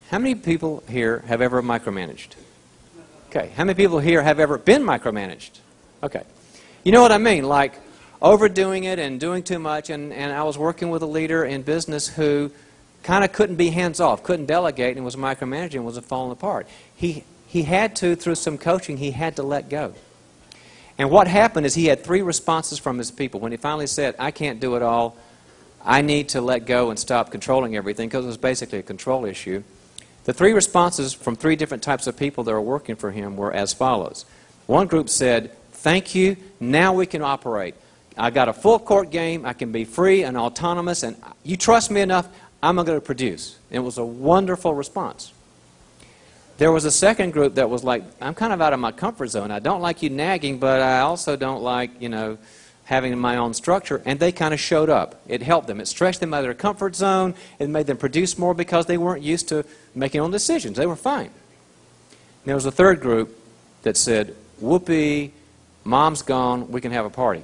How many people here have ever micromanaged? Okay. How many people here have ever been micromanaged? Okay. You know what I mean? Like overdoing it and doing too much. And I was working with a leader in business who kind of couldn't be hands-off, couldn't delegate, and was micromanaging and was falling apart. He had to, through some coaching, he had to let go. And what happened is he had 3 responses from his people. When he finally said, I can't do it all, I need to let go and stop controlling everything, because it was basically a control issue. The 3 responses from 3 different types of people that were working for him were as follows. One group said, thank you, now we can operate. I got a full court game, I can be free and autonomous, and you trust me enough, I'm going to produce. It was a wonderful response. There was a second group that was like, I'm kind of out of my comfort zone. I don't like you nagging, but I also don't like, having my own structure. And they kind of showed up. It helped them. It stretched them out of their comfort zone. It made them produce more because they weren't used to making own decisions. They were fine. And there was a third group that said, whoopee, mom's gone, we can have a party.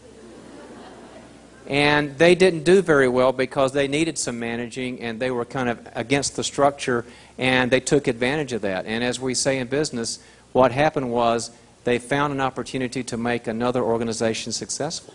And they didn't do very well because they needed some managing, and they were kind of against the structure, and they took advantage of that. And as we say in business, what happened was they found an opportunity to make another organization successful.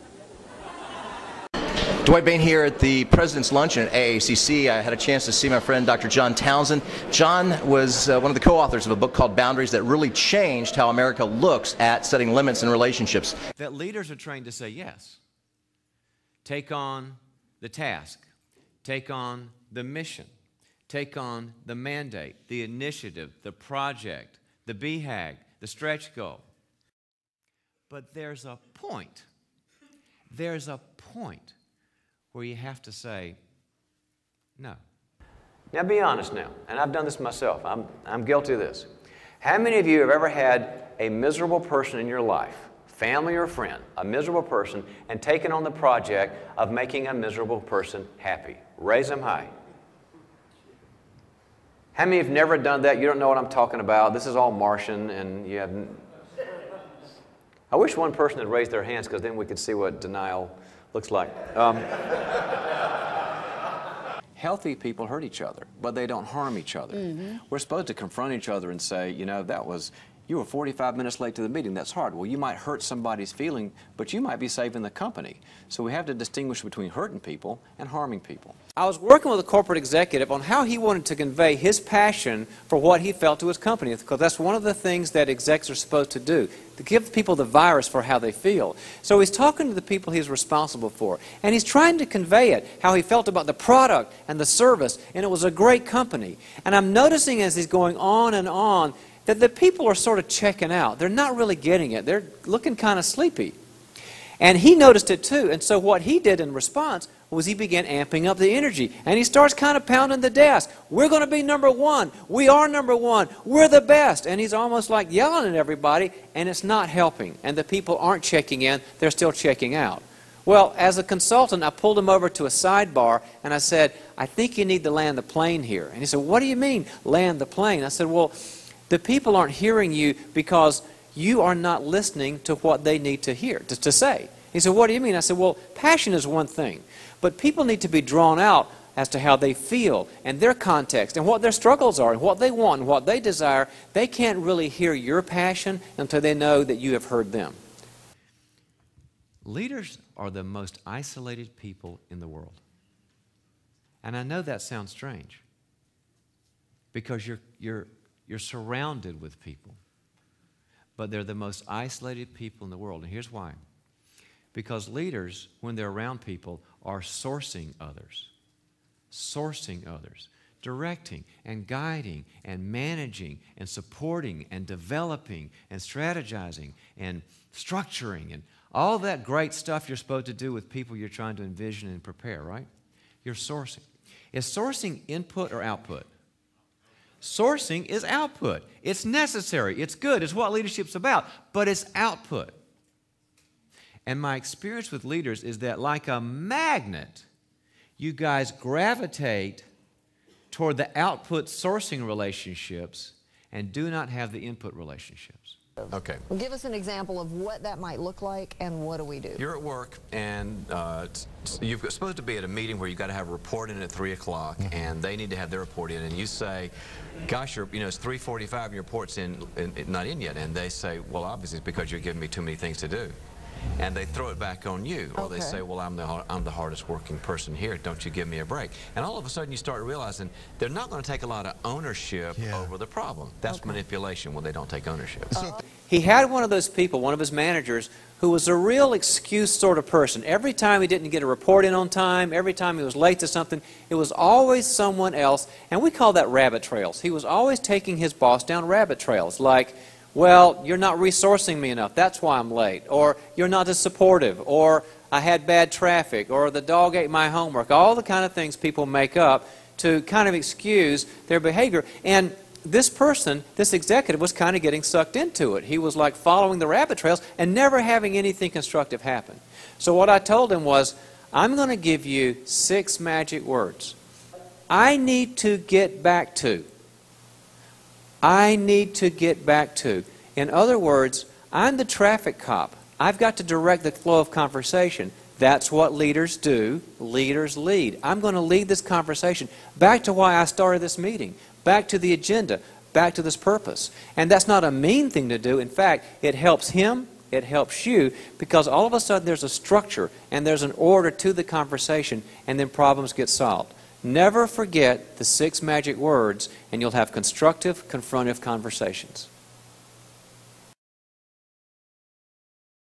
Dwight Bain here at the President's Luncheon at AACC. I had a chance to see my friend Dr. John Townsend. John was one of the co-authors of a book called Boundaries that really changed how America looks at setting limits in relationships. That leaders are trained to say yes. Take on the task. Take on the mission. Take on the mandate, the initiative, the project, the BHAG, the stretch goal. But there's a point. There's a point where you have to say no. Now be honest now, and I've done this myself. I'm guilty of this. How many of you have ever had a miserable person in your life, family or friend, a miserable person, and taken on the project of making a miserable person happy? Raise them high. How many have never done that? You don't know what I'm talking about. This is all Martian, and you haven't. I wish one person had raised their hands, because then we could see what denial looks like. Healthy people hurt each other, but they don't harm each other. Mm-hmm. We're supposed to confront each other and say, you were 45 minutes late to the meeting. That's hard. Well, you might hurt somebody's feeling, but you might be saving the company. So we have to distinguish between hurting people and harming people. I was working with a corporate executive on how he wanted to convey his passion for what he felt to his company, because that's one of the things that execs are supposed to do, to give people the virus for how they feel. So he's talking to the people he's responsible for, and he's trying to convey it, how he felt about the product and the service, and it was a great company. And I'm noticing as he's going on and on, that the people are sort of checking out. They're not really getting it. They're looking kind of sleepy. And he noticed it too. And so what he did in response was he began amping up the energy. And he starts kind of pounding the desk. We're going to be number one. We are number one. We're the best. And he's almost like yelling at everybody, and it's not helping. And the people aren't checking in. They're still checking out. Well, as a consultant, I pulled him over to a sidebar, and I said, I think you need to land the plane here. And he said, what do you mean, land the plane? I said, well, the people aren't hearing you because you are not listening to what they need to hear, to say. He said, what do you mean? I said, well, passion is one thing, but people need to be drawn out as to how they feel and their context and what their struggles are and what they want and what they desire. They can't really hear your passion until they know that you have heard them. Leaders are the most isolated people in the world. And I know that sounds strange, because you're surrounded with people, but they're the most isolated people in the world. And here's why. Because leaders, when they're around people, are sourcing others, directing and guiding and managing and supporting and developing and strategizing and structuring and all that great stuff you're supposed to do with people you're trying to envision and prepare, right? You're sourcing. Is sourcing input or output? Sourcing is output. It's necessary. It's good. It's what leadership's about. But it's output. And my experience with leaders is that, like a magnet, you guys gravitate toward the output sourcing relationships and do not have the input relationships. Okay. Well, give us an example of what that might look like and what do we do? You're at work and you're supposed to be at a meeting where you've got to have a report in at 3 o'clock and they need to have their report in, and you say, gosh, it's 3:45 and your report's not in yet, and they say, well, obviously it's because you're giving me too many things to do. And they throw it back on you, or they say, well, I'm the hardest working person here, don't you give me a break? And all of a sudden you start realizing they're not going to take a lot of ownership over the problem. That's manipulation when they don't take ownership. He had one of those people, one of his managers, who was a real excuse sort of person. Every time he didn't get a report in on time, every time he was late to something, it was always someone else, and we call that rabbit trails. He was always taking his boss down rabbit trails, like, well, you're not resourcing me enough, that's why I'm late, or you're not as supportive, or I had bad traffic, or the dog ate my homework, all the kind of things people make up to kind of excuse their behavior. And this person, this executive, was kind of getting sucked into it. He was like following the rabbit trails and never having anything constructive happen. So what I told him was, I'm going to give you 6 magic words. I need to get back to. I need to get back to. In other words, I'm the traffic cop. I've got to direct the flow of conversation. That's what leaders do. Leaders lead. I'm going to lead this conversation back to why I started this meeting, back to the agenda, back to this purpose. And that's not a mean thing to do. In fact, it helps him, it helps you, because all of a sudden there's a structure and there's an order to the conversation, and then problems get solved. Never forget the 6 magic words, and you'll have constructive, confrontive conversations.